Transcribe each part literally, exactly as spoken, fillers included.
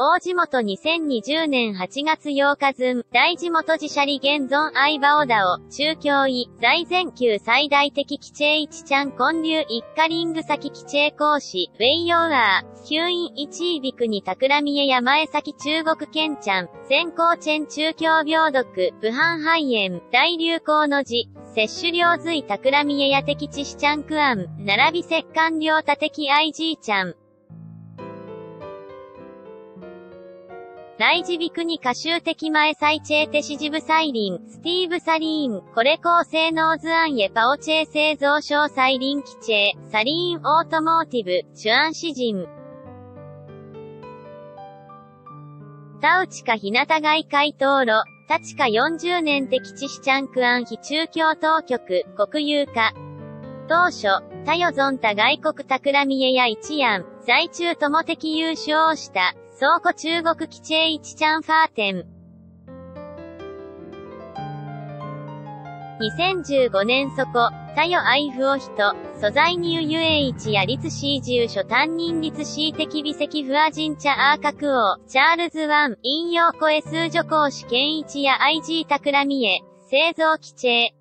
大地元にせんにじゅうねんはちがつようか寸、大地元自社利現存愛バオダオ、中京位、在全球最大的基地一ちゃん建立一家リング先基地講師、ウェイヨーアー、吸引一位ビクに桜見え山江先中国県ちゃん、先行チェン中京病毒、武漢肺炎、大流行の字、摂取量髄桜見えや敵地しちゃんクアン、並び摂関量多敵 アイジー ちゃん。内耳ビクに歌集的前サイチェーテシジブサイリン、スティーブサリーン、これ高性能図案エパオチェ製造商サイリン基チェ、サリーンオートモーティブ、チュアンシジン。田内か日向外海灯路、立かよんじゅうねん敵地しちゃんクアン非中京当局、国有化。当初、他与存他外国桜見えや一案、在中とも敵優勝をした。倉庫中国基地一ちゃんファーテン。にせんじゅうごねんそこ、他与アイフオヒト、素材にゆゆえいちや立 シー 自所担任立 C 的微積不破人茶アー角王、チャールズワン、引用コエ数助講試験いちや アイジー 桜見え、製造基地。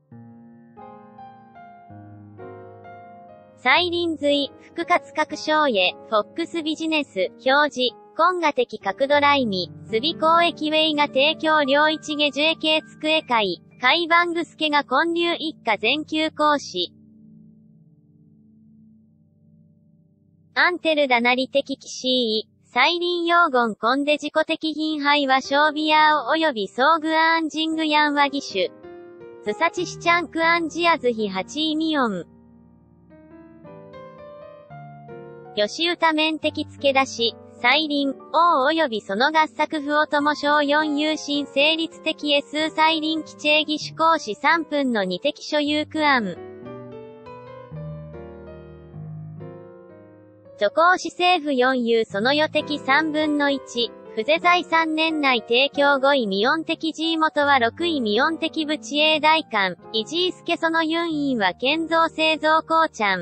サイリン髄、複活各商へ、フォックスビジネス、表示。今が的角度ライミ、スビ公益ウェイが提供両一下樹液机会、海バングスケが建立一家全休講師。アンテルダナリ的キシー、サイリン用言コンデ自己的品牌はショービアー及びソーグアーンジングヤンワギシュ。ツサチシチャンクアンジアズヒハチイミオン。吉歌面的付け出し。サイリン、王及びその合作符をとも小よん有心成立的 エス サイリン基地義手講師さんぷんのに的所有区案。助講師政府よん有その予的さんぶんのいち。不是在さんねん内提供ご位未音的 G 元はろく位未音的部知営大官。イジースケそのユンインは建造製造工ちゃん。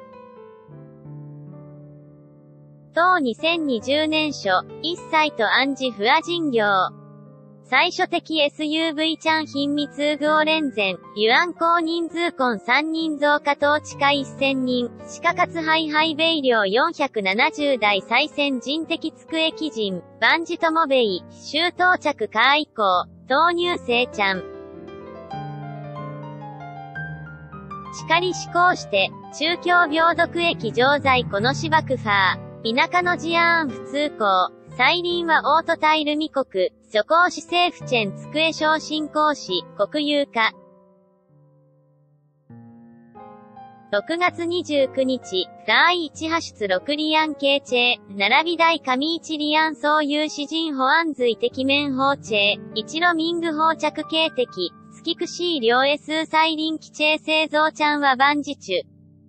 当にせんにじゅうねん初、一切と暗示不破人業。最初的 エスユーブイ ちゃん品密ウグオ連前、ユアン公人数婚さんにん増加統治下せんにん、地下活ハイハイ米量よんひゃくななじゅう代再選人的机基人、万事とも米、州到着下以降、投入生ちゃん。しかり施行して、中京病毒液錠剤この芝クファー。田舎のジアーン不通行、サイリンはオートタイル未国、助講師政府チェン机昇進講師、国有化。ろくがつにじゅうくにち、ラーイいち派出ろくリアン系チェ、並び大上一リアン総有詩人保安髄的面法チェ、一路ミング放着系的、月くしい両 エス サイリン基地製造ちゃんは万事中。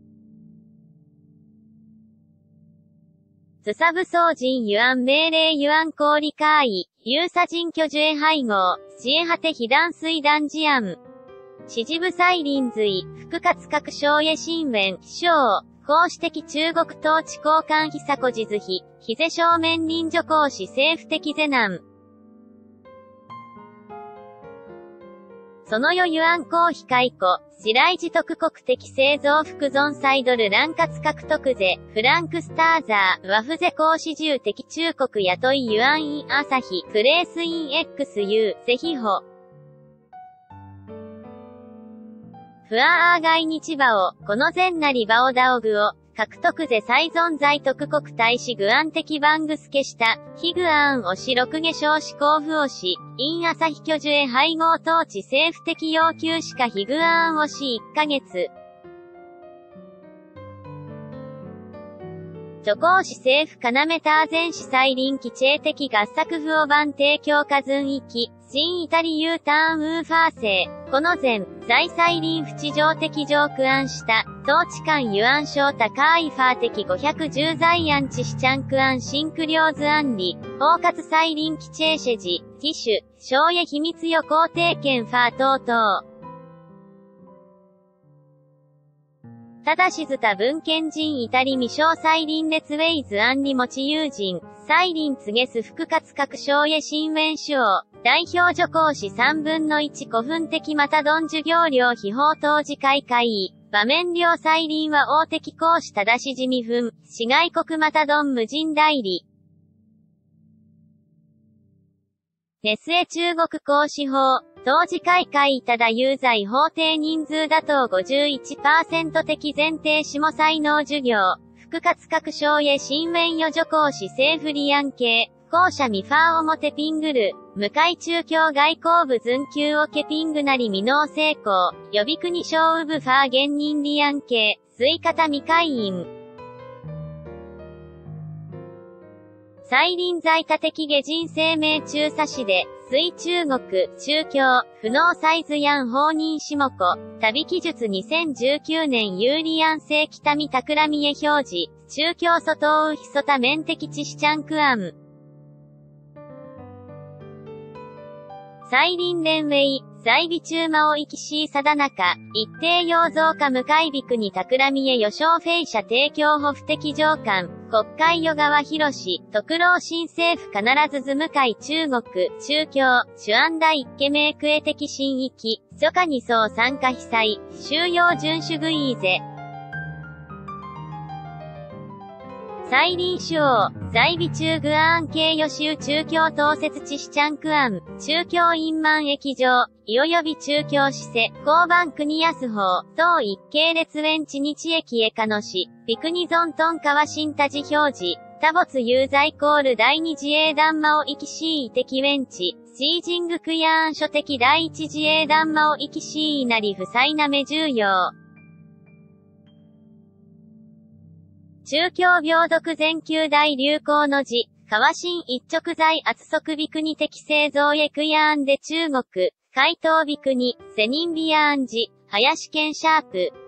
ツサブ総人ユアン命令ユアン公理会、ユーサ人居住へ配合、支援果て被弾水弾事案。支持部サイリン髄、複活各省へ新園、省、公私的中国統治交換被迫地図費、非是正面臨助講師政府的是難。その余ユアン公費解雇、白来自特国的製造副存サイドル乱活獲得税、フランクスターザー、ワフゼ公使従的中国雇いユアンイン朝日、プレースイン エックスユー、セヒホ。フアアーガイ日馬を、この前なりバオダオグを、獲得税再存在特国大使グアン的バングスケした、ヒグアーン推し六下少子交付推し、イン朝日居住へ配合統治政府的要求しかヒグアーン推しいっかげつ。助講師政府要ターゼン市再臨基地的合作不を版提供下順域、新イタリ U ターンウーファー制、この前、在再臨不地上的上区案した、統治官ユアン省高いファー的ごひゃくじゅう在案地市チャンク案新区領図案理、包括再臨基地シェジ、ティシュ、省へ秘密予行定権ファー等々。 ただしずた文献人イタリ未詳細林列ウェイズアンリ持ち友人、細林告げす複活確証へ新園主王、代表助講師さんぶんのいち古墳的またドン授業料秘宝当時開会。場面料細林は大敵講師ただし地味分、市外国またドン無人代理。ネスエ中国講師法、当時開会ただ有罪法定人数妥当 ごじゅういちパーセント 的前提下才能授業、複活確証へ新園予助講師政府リアン系、校舎ミファー表ピングル、向井中京外交部ズン級オケピングなり未納成功、予備国小ウブファー現任リアン系、水方未開院。細林在他的下人生命中差しで、水中国、中京、不能サイズヤン放任下子、旅記述にせんじゅうきゅうねんユーリアン世北見企みへ表示、中京外東ウヒソタ面的知識チャンクアン。細林連ウェイ、在備中魔を生きしい定中、一定要増加向井ビクに企みへ予奨フェイ社提供保不適上官、国会与川博士、特労新政府必ず図向井中国、中京、主安大一家名区へ的新域、諸下二層参加被災、収容遵守グイーゼ。細林主王、在備中グアーン系予習中京東節知識チャンクアン、中京陰満駅上、いおよび中京市瀬、交番国安法、東一系列園地日駅へかのし、ビクニゾントン川新多寺表示、多没有罪コール第二自衛団魔を生きしい的園地、シージングクヤーン書的第一自衛団魔を生きしいなり不細なめ重要。中京病毒全球大流行の字、川新一直在圧側ビクニ的製造へクヤーンで中国、海東ビクニ、セニンビヤーン字、林県シャープ。